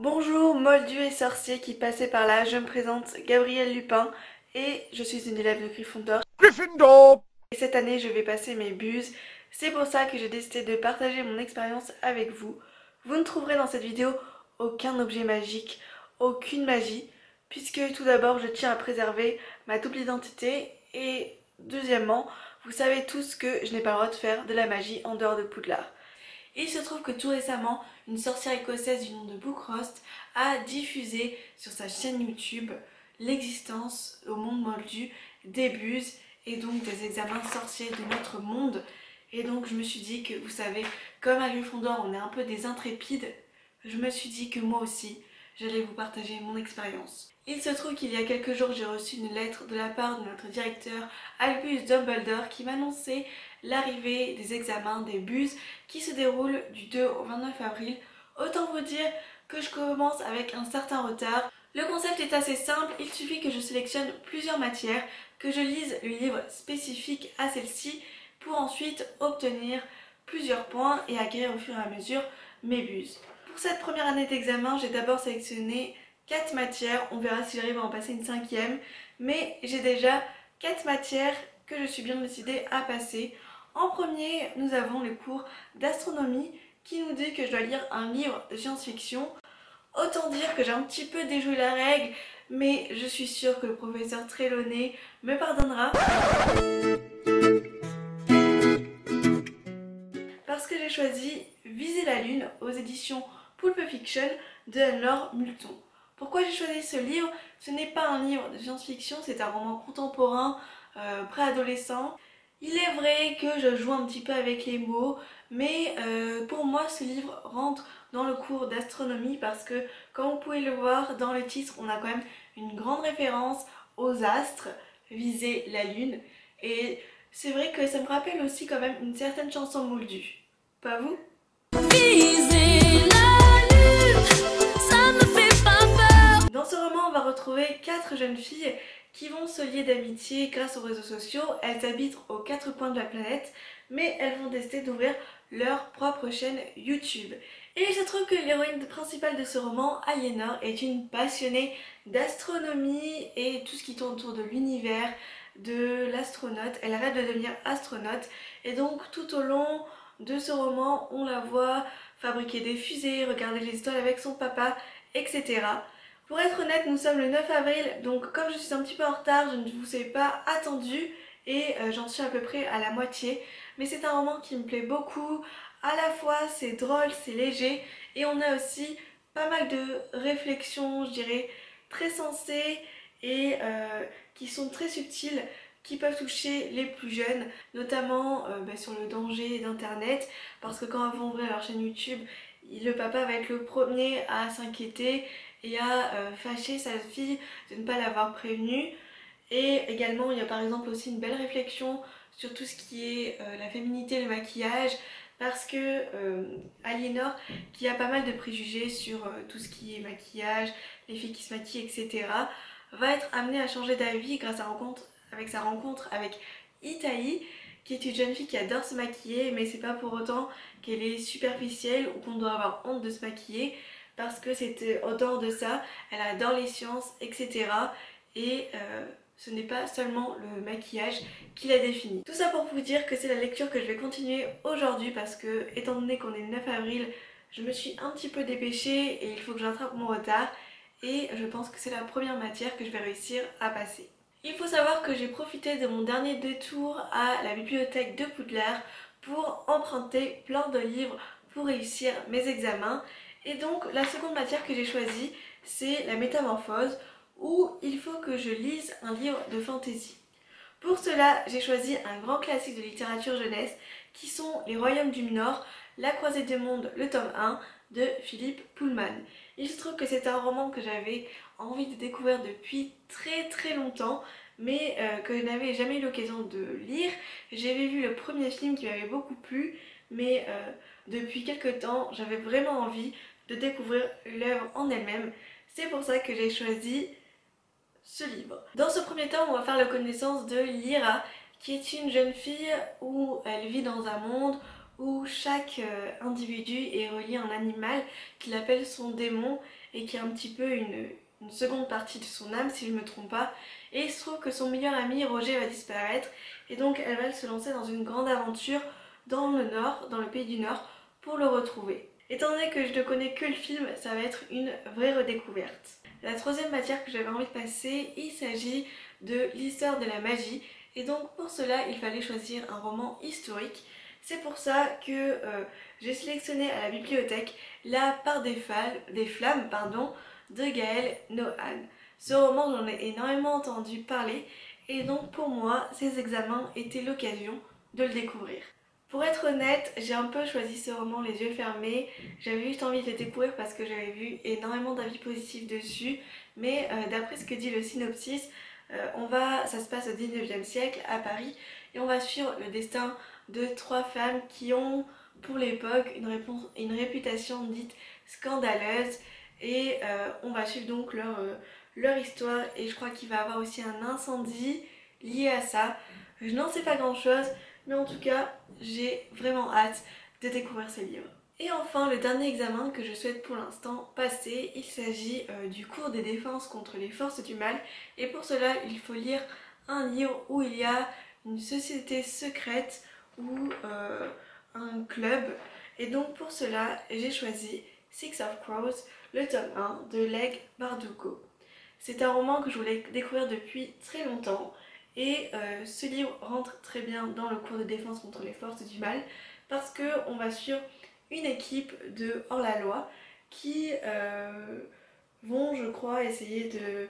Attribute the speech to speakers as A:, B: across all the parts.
A: Bonjour moldus et sorciers qui passaient par là, je me présente Gabrielle Lupin et je suis une élève de Gryffondor.
B: Gryffindor!
A: Et cette année je vais passer mes buses, c'est pour ça que j'ai décidé de partager mon expérience avec vous. Vous ne trouverez dans cette vidéo aucun objet magique, aucune magie, puisque tout d'abord je tiens à préserver ma double identité et deuxièmement, vous savez tous que je n'ai pas le droit de faire de la magie en dehors de Poudlard. Il se trouve que tout récemment, une sorcière écossaise du nom de Bookrost a diffusé sur sa chaîne YouTube l'existence au monde moldu des buses et donc des examens sorciers de notre monde. Et donc je me suis dit que, vous savez, comme à Gryffondor on est un peu des intrépides, je me suis dit que moi aussi, j'allais vous partager mon expérience. Il se trouve qu'il y a quelques jours, j'ai reçu une lettre de la part de notre directeur Albus Dumbledore qui m'annonçait l'arrivée des examens des buses qui se déroulent du 2 au 29 avril. Autant vous dire que je commence avec un certain retard. Le concept est assez simple, il suffit que je sélectionne plusieurs matières, que je lise le livre spécifique à celle-ci pour ensuite obtenir plusieurs points et acquérir au fur et à mesure mes buses. Pour cette première année d'examen, j'ai d'abord sélectionné 4 matières, on verra si j'arrive à en passer une cinquième, mais j'ai déjà 4 matières que je suis bien décidée à passer. En premier, nous avons le cours d'astronomie qui nous dit que je dois lire un livre de science-fiction. Autant dire que j'ai un petit peu déjoué la règle, mais je suis sûre que le professeur Trelawney me pardonnera. Parce que j'ai choisi Viser la Lune aux éditions Pulp Fiction de Anne-Laure Multon. Pourquoi j'ai choisi ce livre? Ce n'est pas un livre de science-fiction, c'est un roman contemporain, préadolescent. Il est vrai que je joue un petit peu avec les mots, mais pour moi ce livre rentre dans le cours d'astronomie parce que, comme vous pouvez le voir dans le titre, on a quand même une grande référence aux astres, viser la lune, et c'est vrai que ça me rappelle aussi quand même une certaine chanson moldue. Pas vous? Viser la lune, ça ne fait pas peur. Dans ce roman, on va retrouver 4 jeunes filles qui vont se lier d'amitié grâce aux réseaux sociaux. Elles habitent aux 4 coins de la planète, mais elles vont décider d'ouvrir leur propre chaîne YouTube. Et il se trouve que l'héroïne principale de ce roman, Aliénor, est une passionnée d'astronomie et tout ce qui tourne autour de l'univers, de l'astronaute. Elle rêve de devenir astronaute et donc tout au long de ce roman, on la voit fabriquer des fusées, regarder les étoiles avec son papa, etc. Pour être honnête, nous sommes le 9 avril, donc comme je suis un petit peu en retard, je ne vous ai pas attendu et j'en suis à peu près à la moitié. Mais c'est un roman qui me plaît beaucoup, à la fois c'est drôle, c'est léger et on a aussi pas mal de réflexions, je dirais, très sensées et qui sont très subtiles, qui peuvent toucher les plus jeunes, notamment sur le danger d'internet, parce que quand elles vont ouvrir leur chaîne YouTube, le papa va être le premier à s'inquiéter et à fâcher sa fille de ne pas l'avoir prévenue. Et également il y a par exemple aussi une belle réflexion sur tout ce qui est la féminité, le maquillage, parce que Aliénor, qui a pas mal de préjugés sur tout ce qui est maquillage, les filles qui se maquillent, etc., va être amenée à changer d'avis grâce à sa rencontre avec Itaï, qui est une jeune fille qui adore se maquiller, mais c'est pas pour autant qu'elle est superficielle ou qu'on doit avoir honte de se maquiller, parce que c'est en dehors de ça, elle adore les sciences, etc. Et ce n'est pas seulement le maquillage qui la définit. Tout ça pour vous dire que c'est la lecture que je vais continuer aujourd'hui parce que, étant donné qu'on est le 9 avril, je me suis un petit peu dépêchée et il faut que j'attrape mon retard et je pense que c'est la première matière que je vais réussir à passer. Il faut savoir que j'ai profité de mon dernier détour à la bibliothèque de Poudlard pour emprunter plein de livres pour réussir mes examens. Et donc la seconde matière que j'ai choisie, c'est la métamorphose, où il faut que je lise un livre de fantasy. Pour cela, j'ai choisi un grand classique de littérature jeunesse qui sont Les Royaumes du Nord, La Croisée des Mondes, le tome 1 de Philippe Pullman. Il se trouve que c'est un roman que j'avais envie de découvrir depuis très longtemps, mais que je n'avais jamais eu l'occasion de lire. J'avais vu le premier film qui m'avait beaucoup plu, mais depuis quelques temps, j'avais vraiment envie de découvrir l'œuvre en elle-même. C'est pour ça que j'ai choisi ce livre. Dans ce premier temps, on va faire la connaissance de Lyra, qui est une jeune fille où elle vit dans un monde où chaque individu est relié à un animal qu'il appelle son démon et qui a un petit peu une seconde partie de son âme si je ne me trompe pas. Et il se trouve que son meilleur ami Roger va disparaître et donc elle va se lancer dans une grande aventure dans le nord, dans le pays du Nord, pour le retrouver. Étant donné que je ne connais que le film, ça va être une vraie redécouverte. La troisième matière que j'avais envie de passer, il s'agit de l'histoire de la magie. Et donc pour cela, il fallait choisir un roman historique. C'est pour ça que j'ai sélectionné à la bibliothèque La part des flammes de Gaël Nohan. Ce roman, j'en ai énormément entendu parler et donc pour moi, ces examens étaient l'occasion de le découvrir. Pour être honnête, j'ai un peu choisi ce roman les yeux fermés. J'avais juste envie de le découvrir parce que j'avais vu énormément d'avis positifs dessus. Mais d'après ce que dit le synopsis, ça se passe au 19e siècle à Paris et on va suivre le destin de 3 femmes qui ont pour l'époque une réputation dite scandaleuse et on va suivre donc leur histoire et je crois qu'il va y avoir aussi un incendie lié à ça. Je n'en sais pas grand chose mais en tout cas j'ai vraiment hâte de découvrir ce livre. Et enfin le dernier examen que je souhaite pour l'instant passer, il s'agit du cours des défenses contre les forces du mal et pour cela il faut lire un livre où il y a une société secrète ou un club et donc pour cela j'ai choisi Six of Crows, le tome 1 de Leigh Bardugo. C'est un roman que je voulais découvrir depuis très longtemps et ce livre rentre très bien dans le cours de défense contre les forces du mal parce qu'on va suivre une équipe de hors-la-loi qui vont, je crois, essayer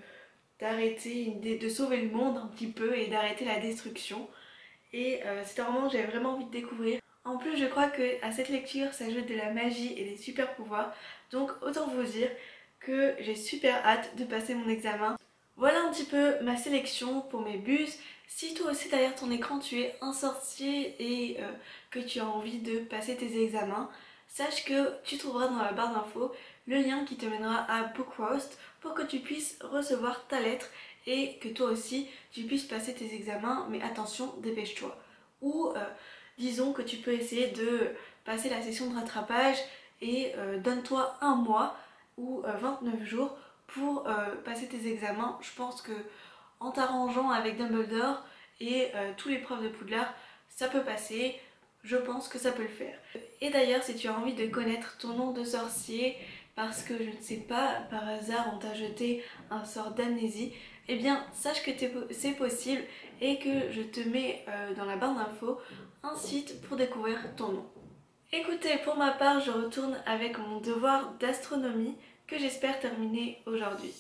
A: de sauver le monde un petit peu et d'arrêter la destruction. Et c'est un roman que j'avais vraiment envie de découvrir. En plus, je crois qu'à cette lecture s'ajoute de la magie et des super pouvoirs. Donc autant vous dire que j'ai super hâte de passer mon examen. Voilà un petit peu ma sélection pour mes bus. Si toi aussi derrière ton écran tu es un sorcier et que tu as envie de passer tes examens, sache que tu trouveras dans la barre d'infos le lien qui te mènera à Bookroast pour que tu puisses recevoir ta lettre et que toi aussi tu puisses passer tes examens, mais attention, dépêche-toi. Ou disons que tu peux essayer de passer la session de rattrapage et donne-toi un mois ou 29 jours pour passer tes examens. Je pense que en t'arrangeant avec Dumbledore et tous les profs de Poudlard, ça peut passer. Je pense que ça peut le faire. Et d'ailleurs, si tu as envie de connaître ton nom de sorcier parce que je ne sais pas, par hasard on t'a jeté un sort d'amnésie, eh bien sache que c'est possible et que je te mets dans la barre d'infos un site pour découvrir ton nom. Écoutez, pour ma part, je retourne avec mon devoir d'astronomie que j'espère terminer aujourd'hui.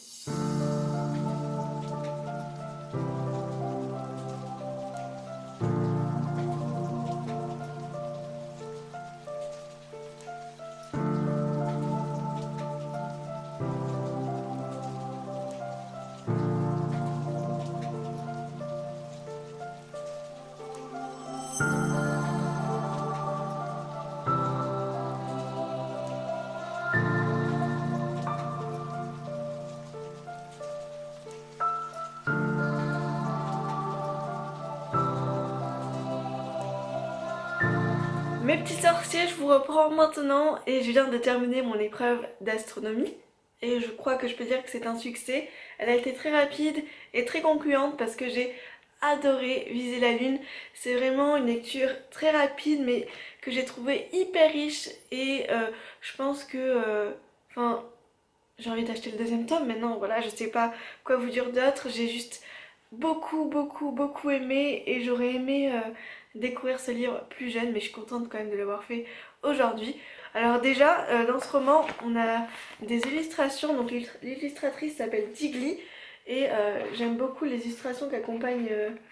A: Mes petits sorciers, je vous reprends maintenant et je viens de terminer mon épreuve d'astronomie et je crois que je peux dire que c'est un succès. Elle a été très rapide et très concluante parce que j'ai adoré viser la lune. C'est vraiment une lecture très rapide mais que j'ai trouvé hyper riche et je pense que j'ai envie d'acheter le deuxième tome maintenant. Voilà, je sais pas quoi vous dire d'autre, j'ai juste beaucoup aimé et j'aurais aimé découvrir ce livre plus jeune mais je suis contente quand même de l'avoir fait aujourd'hui. Alors déjà dans ce roman on a des illustrations, donc l'illustratrice s'appelle Tigli et j'aime beaucoup les illustrations qui accompagnent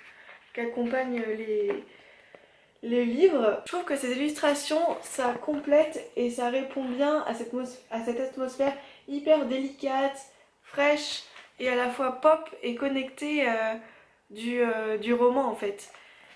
A: les livres. Je trouve que ces illustrations ça complète et ça répond bien à cette atmosphère hyper délicate, fraîche et à la fois pop et connectée du roman en fait.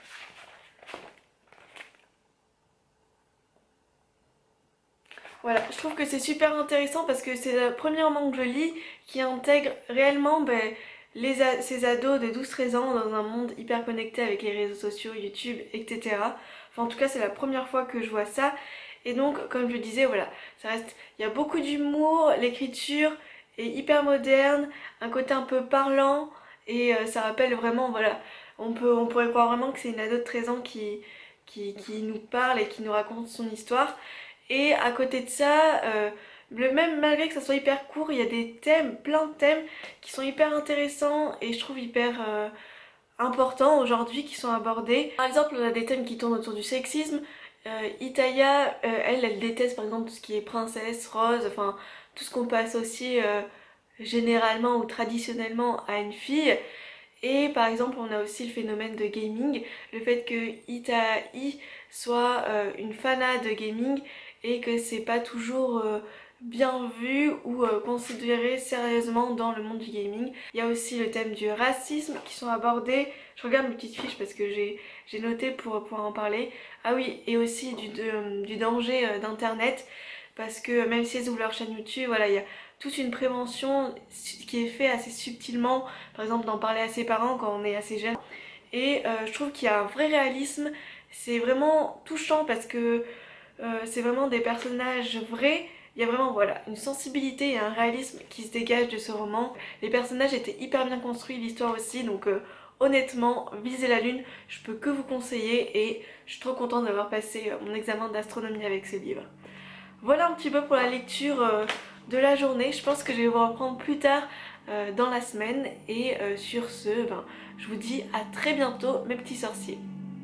A: Voilà, je trouve que c'est super intéressant parce que c'est le premier roman que je lis qui intègre réellement ces ados de 12-13 ans dans un monde hyper connecté avec les réseaux sociaux, YouTube, etc. Enfin en tout cas c'est la première fois que je vois ça Et donc comme je disais, voilà, ça reste, il y a beaucoup d'humour, l'écriture est hyper moderne, un côté un peu parlant et ça rappelle vraiment, voilà, on pourrait croire vraiment que c'est une ado de 13 ans qui nous parle et qui nous raconte son histoire. Et à côté de ça, même malgré que ça soit hyper court, il y a des thèmes, plein de thèmes qui sont hyper intéressants et je trouve hyper importants aujourd'hui qui sont abordés. Par exemple, on a des thèmes qui tournent autour du sexisme. Itaya, elle déteste par exemple tout ce qui est princesse, rose, enfin tout ce qu'on peut associer généralement ou traditionnellement à une fille. Et par exemple on a aussi le phénomène de gaming, le fait que Itai soit une fanat de gaming et que c'est pas toujours bien vu ou considéré sérieusement dans le monde du gaming. Il y a aussi le thème du racisme qui sont abordés. Je regarde mes petites fiches parce que j'ai noté pour pouvoir en parler. Ah oui, et aussi du danger d'internet, parce que même si elles ouvrent leur chaîne YouTube, voilà, il y a toute une prévention qui est faite assez subtilement, par exemple d'en parler à ses parents quand on est assez jeune. Et je trouve qu'il y a un vrai réalisme, c'est vraiment touchant parce que c'est vraiment des personnages vrais. Il y a vraiment, voilà, une sensibilité et un réalisme qui se dégage de ce roman. Les personnages étaient hyper bien construits, l'histoire aussi, donc honnêtement, Viser la Lune, je peux que vous conseiller et je suis trop contente d'avoir passé mon examen d'astronomie avec ce livre. Voilà un petit peu pour la lecture de la journée. Je pense que je vais vous reprendre plus tard dans la semaine. Et sur ce, je vous dis à très bientôt mes petits sorciers.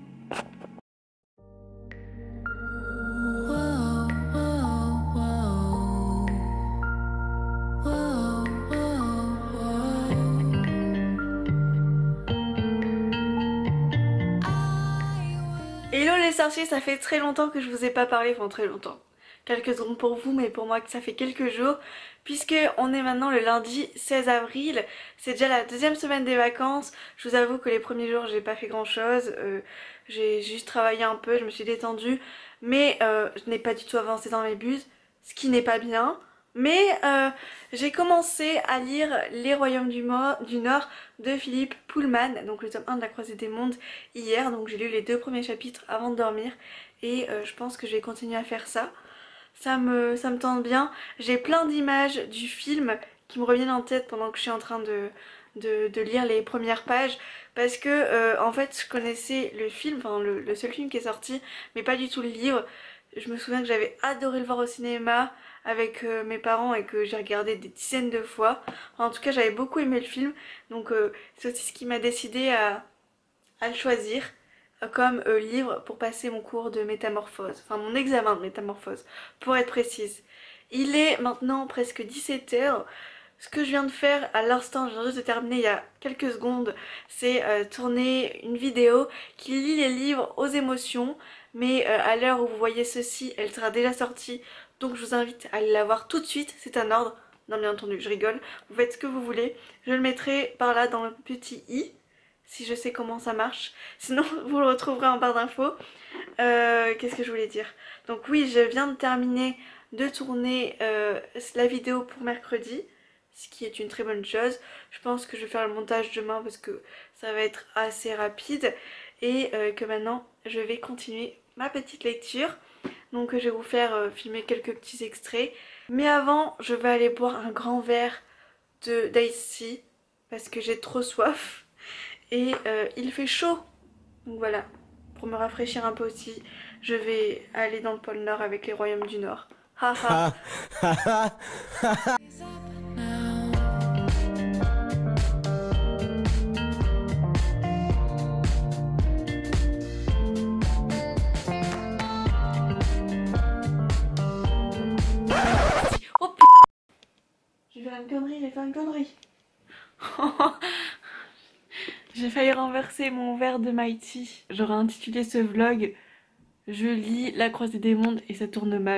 A: Hello les sorciers, ça fait très longtemps que je vous ai pas parlé, enfin très longtemps. Quelques secondes pour vous, mais pour moi que ça fait quelques jours, puisque on est maintenant le lundi 16 avril, c'est déjà la deuxième semaine des vacances. Je vous avoue que les premiers jours j'ai pas fait grand chose, j'ai juste travaillé un peu, je me suis détendue, mais je n'ai pas du tout avancé dans mes buts, ce qui n'est pas bien. Mais j'ai commencé à lire Les Royaumes du Nord de Philippe Pullman, donc le tome 1 de la Croisée des Mondes hier, donc j'ai lu les 2 premiers chapitres avant de dormir et je pense que je vais continuer à faire ça. Ça me tente bien, j'ai plein d'images du film qui me reviennent en tête pendant que je suis en train de lire les premières pages, parce que en fait je connaissais le film, enfin le seul film qui est sorti, mais pas du tout le livre. Je me souviens que j'avais adoré le voir au cinéma avec mes parents et que j'ai regardé des dizaines de fois. Enfin, en tout cas j'avais beaucoup aimé le film, donc c'est aussi ce qui m'a décidé à le choisir comme livre pour passer mon cours de métamorphose, enfin mon examen de métamorphose pour être précise. Il est maintenant presque 17 h. Ce que je viens de faire à l'instant, je viens juste de terminer il y a quelques secondes, c'est tourner une vidéo qui lit les livres aux émotions, mais à l'heure où vous voyez ceci, elle sera déjà sortie, donc je vous invite à aller la voir tout de suite, c'est un ordre. Non, bien entendu, je rigole, vous faites ce que vous voulez, je le mettrai par là dans le petit i, si je sais comment ça marche, sinon vous le retrouverez en barre d'infos. Qu'est-ce que je voulais dire? Donc oui, je viens de terminer de tourner la vidéo pour mercredi, ce qui est une très bonne chose. Je pense que je vais faire le montage demain parce que ça va être assez rapide et que maintenant je vais continuer ma petite lecture. Donc je vais vous faire filmer quelques petits extraits. Mais avant, je vais aller boire un grand verre d'ice tea parce que j'ai trop soif. Et il fait chaud. Donc voilà, pour me rafraîchir un peu aussi, je vais aller dans le pôle Nord avec les Royaumes du Nord. Haha. Oh putain, j'ai fait une connerie. J'ai failli renverser mon verre de Mighty. J'aurais intitulé ce vlog « Je lis La Croisée des Mondes et ça tourne mal ».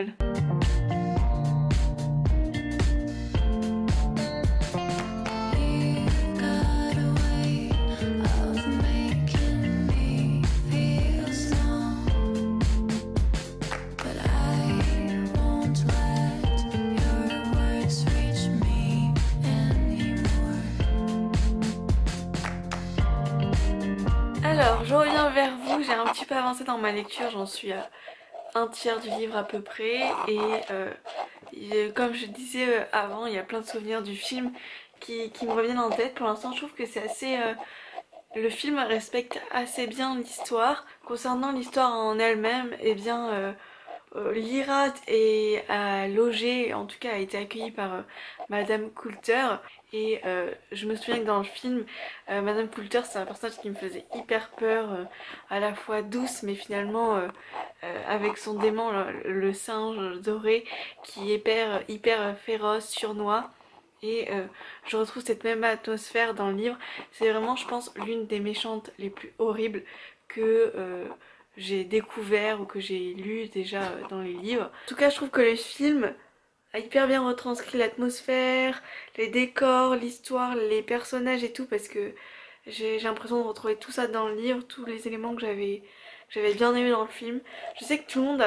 A: Alors, je reviens vers vous, j'ai un petit peu avancé dans ma lecture, j'en suis à un tiers du livre à peu près et comme je disais avant, il y a plein de souvenirs du film qui me reviennent en tête. Pour l'instant je trouve que c'est assez... le film respecte assez bien l'histoire. Concernant l'histoire en elle-même, eh bien Lyra a logé, en tout cas a été accueillie par Madame Coulter. Et je me souviens que dans le film, Madame Coulter c'est un personnage qui me faisait hyper peur, à la fois douce mais finalement avec son démon, le singe doré qui est hyper féroce, surnois. Et je retrouve cette même atmosphère dans le livre. C'est vraiment, je pense, l'une des méchantes les plus horribles que j'ai découvert ou que j'ai lu déjà dans les livres. En tout cas, je trouve que le film a hyper bien retranscrit l'atmosphère, les décors, l'histoire, les personnages et tout, parce que j'ai l'impression de retrouver tout ça dans le livre, tous les éléments que j'avais bien aimé dans le film. Je sais que tout le monde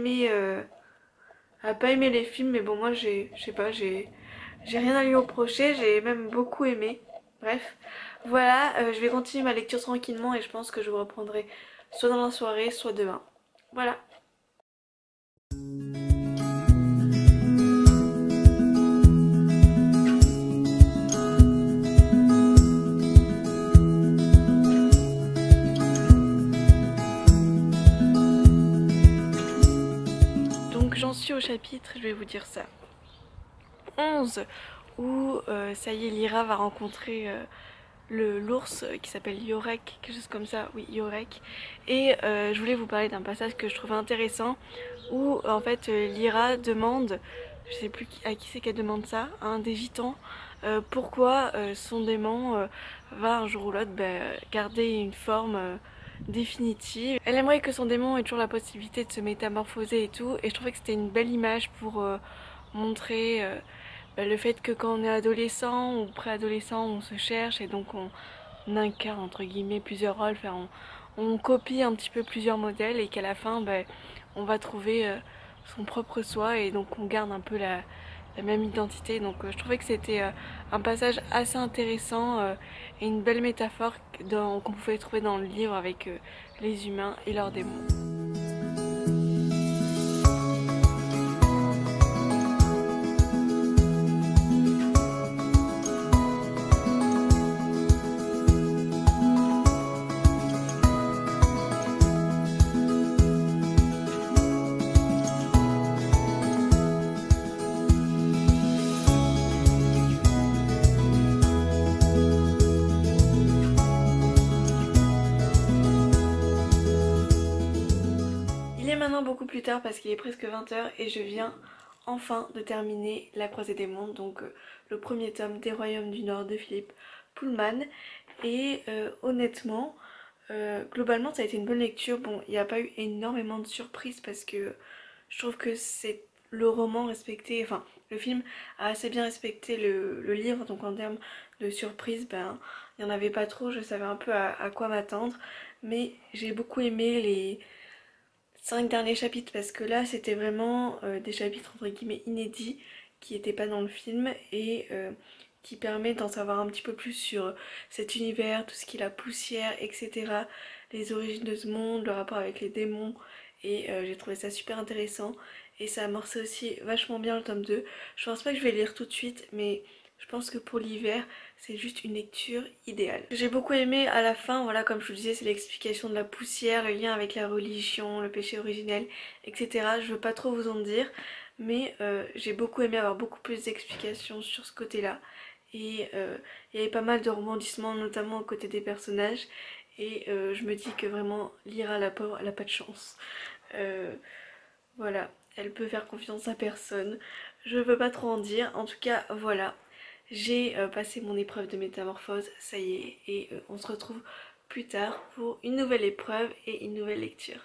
A: a pas aimé les films, mais bon moi je sais pas, j'ai rien à lui reprocher, j'ai même beaucoup aimé. Bref, voilà, je vais continuer ma lecture tranquillement et je pense que je vous reprendrai soit dans la soirée, soit demain. Voilà. Donc j'en suis au chapitre, je vais vous dire ça, 11, où ça y est, Lyra va rencontrer l'ours qui s'appelle Yorek, quelque chose comme ça, oui Yorek. Et je voulais vous parler d'un passage que je trouvais intéressant où en fait Lyra demande, je sais plus à qui c'est qu'elle demande ça, à un des gitans, pourquoi son démon va un jour ou l'autre garder une forme définitive. Elle aimerait que son démon ait toujours la possibilité de se métamorphoser et tout, et je trouvais que c'était une belle image pour montrer le fait que quand on est adolescent ou préadolescent, on se cherche et donc on incarne entre guillemets plusieurs rôles, enfin, on copie un petit peu plusieurs modèles et qu'à la fin on va trouver son propre soi et donc on garde un peu la même identité. Donc je trouvais que c'était un passage assez intéressant et une belle métaphore qu'on pouvait trouver dans le livre avec les humains et leurs démons. Maintenant beaucoup plus tard parce qu'il est presque 20h et je viens enfin de terminer La Croisée des Mondes, donc le premier tome des Royaumes du Nord de Philippe Pullman. Et honnêtement, globalement ça a été une bonne lecture. Bon, il n'y a pas eu énormément de surprises parce que je trouve que c'est le roman respecté, enfin le film a assez bien respecté le livre, donc en termes de surprises, il n'y en avait pas trop, je savais un peu à quoi m'attendre. Mais j'ai beaucoup aimé les 5 derniers chapitres parce que là c'était vraiment des chapitres entre guillemets inédits qui n'étaient pas dans le film et qui permettent d'en savoir un petit peu plus sur cet univers, tout ce qui est la poussière, etc. Les origines de ce monde, le rapport avec les démons, et j'ai trouvé ça super intéressant et ça amorçait aussi vachement bien le tome 2. Je pense pas que je vais lire tout de suite, mais je pense que pour l'hiver, c'est juste une lecture idéale. J'ai beaucoup aimé à la fin, voilà, comme je vous disais, c'est l'explication de la poussière, le lien avec la religion, le péché originel, etc. Je veux pas trop vous en dire, mais j'ai beaucoup aimé avoir beaucoup plus d'explications sur ce côté-là. Et il y avait pas mal de rebondissements, notamment aux côtés des personnages. Et je me dis que vraiment, Lyra, la pauvre, elle a pas de chance. Voilà, elle peut faire confiance à personne. Je veux pas trop en dire, en tout cas, voilà. J'ai passé mon épreuve de métamorphose, ça y est, et on se retrouve plus tard pour une nouvelle épreuve et une nouvelle lecture.